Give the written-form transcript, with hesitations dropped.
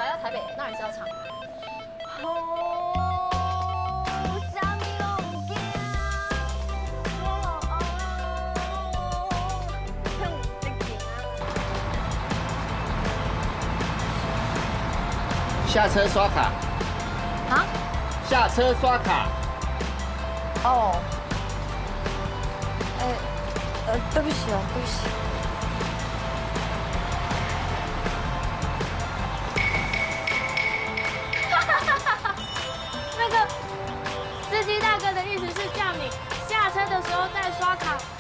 来到台北，当然是要唱。 哦，啥物拢唔惊， 下车刷卡。 啊？ 下车刷卡。 哦。对不起哦，对不起。 那个司机大哥的意思是叫你下车的时候再刷卡，